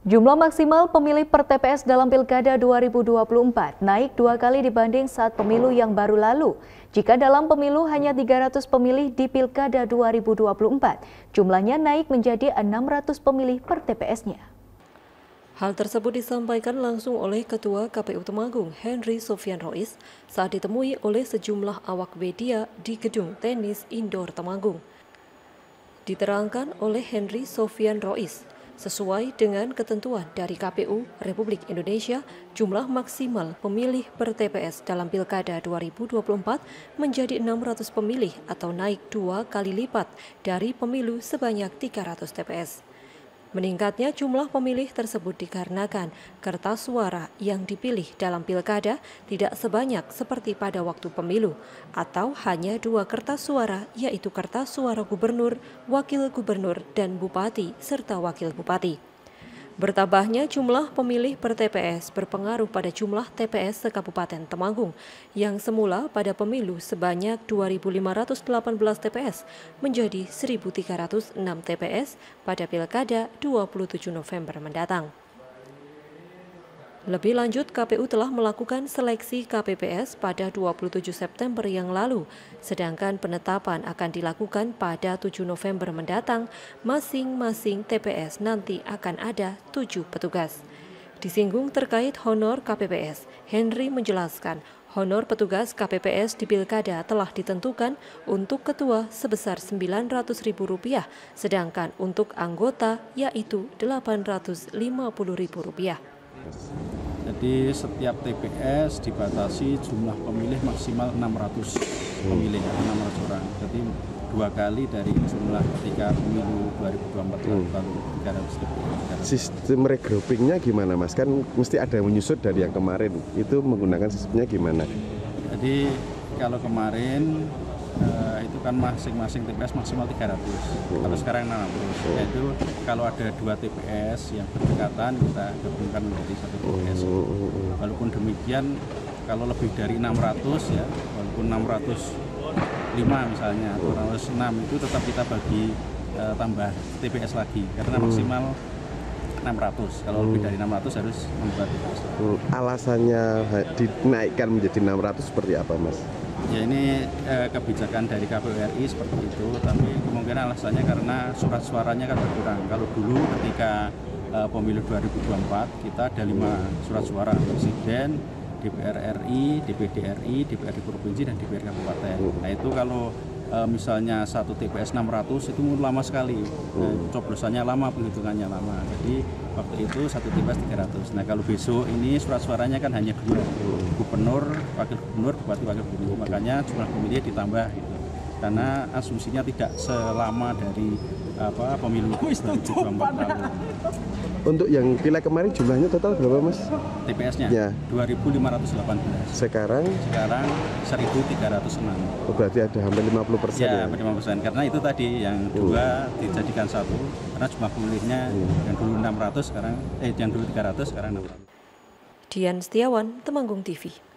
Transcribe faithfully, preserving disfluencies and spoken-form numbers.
Jumlah maksimal pemilih per T P S dalam Pilkada dua ribu dua puluh empat naik dua kali dibanding saat pemilu yang baru lalu. Jika dalam pemilu hanya tiga ratus pemilih di Pilkada dua ribu dua puluh empat, jumlahnya naik menjadi enam ratus pemilih per T P S-nya. Hal tersebut disampaikan langsung oleh Ketua K P U Temanggung, Henry Sofyan Rois, saat ditemui oleh sejumlah awak media di Gedung Tenis Indoor Temanggung. Diterangkan oleh Henry Sofyan Rois, sesuai dengan ketentuan dari K P U Republik Indonesia, jumlah maksimal pemilih per T P S dalam Pilkada dua ribu dua puluh empat menjadi enam ratus pemilih atau naik dua kali lipat dari pemilu sebanyak tiga ratus T P S. Meningkatnya jumlah pemilih tersebut dikarenakan kertas suara yang dipilih dalam pilkada tidak sebanyak seperti pada waktu pemilu, atau hanya dua kertas suara, yaitu kertas suara gubernur, wakil gubernur, dan bupati, serta wakil bupati. Bertambahnya jumlah pemilih per T P S berpengaruh pada jumlah T P S se-Kabupaten Temanggung, yang semula pada pemilu sebanyak dua ribu lima ratus delapan belas T P S menjadi seribu tiga ratus enam T P S pada Pilkada dua puluh tujuh November mendatang. Lebih lanjut, K P U telah melakukan seleksi K P P S pada dua puluh tujuh September yang lalu, sedangkan penetapan akan dilakukan pada tujuh November mendatang. Masing-masing T P S nanti akan ada tujuh petugas. Disinggung terkait honor K P P S, Henry menjelaskan honor petugas K P P S di Pilkada telah ditentukan untuk ketua sebesar sembilan ratus ribu rupiah, sedangkan untuk anggota yaitu delapan ratus lima puluh ribu rupiah. Jadi setiap T P S dibatasi jumlah pemilih maksimal enam ratus pemilih, enam ratus orang. Jadi dua kali dari jumlah ketika pemilu dua ribu dua puluh empat hmm. lalu tiga ratus. Sistem regroupingnya gimana, Mas? Kan mesti ada yang menyusut dari yang kemarin. Itu menggunakan sistemnya gimana? Jadi kalau kemarin Uh, itu kan masing-masing T P S maksimal tiga ratus, hmm. kalau sekarang enam ratus. Hmm. Yaitu kalau ada dua T P S yang berdekatan kita gabungkan menjadi satu T P S. Hmm. Walaupun demikian, kalau lebih dari enam ratus ya, walaupun enam ratus lima misalnya atau enam ratus enam itu tetap kita bagi uh, tambah T P S lagi karena maksimal enam ratus. Kalau hmm. lebih dari enam ratus harus membuat T P S lagi. Hmm. Alasannya dinaikkan menjadi enam ratus seperti apa, Mas? Ya ini eh, kebijakan dari K P U R I seperti itu, tapi kemungkinan alasannya karena surat suaranya kan berkurang. Kalau dulu ketika eh, pemilu dua ribu dua puluh empat kita ada lima surat suara, Presiden, D P R R I, D P D R I, D P R D Provinsi, dan D P R Kabupaten. Nah itu kalau eh, misalnya satu T P S enam ratus itu lama sekali, eh, coblosannya lama, penghitungannya lama. Jadi waktu itu satu T P S tiga ratus. Nah kalau besok ini surat suaranya kan hanya dua, gubernur, wakil gubernur, bupati, wakil gubernur, makanya jumlah pemilih ditambah gitu. Karena asumsinya tidak selama dari apa pemilu dua ribu dua puluh empat lalu. Untuk yang pileg kemarin jumlahnya total berapa, Mas? T P S-nya ya. dua ribu lima ratus delapan belas. Sekarang? Sekarang seribu tiga ratus enam. Oh, berarti ada hampir lima puluh persen ya? Ya, lima puluh persen. Karena itu tadi yang dua hmm. dijadikan satu, karena jumlah pemilihnya hmm. yang dulu enam ratus sekarang eh yang dulu tiga ratus sekarang enam ratus. Dian Setiawan, Temanggung T V.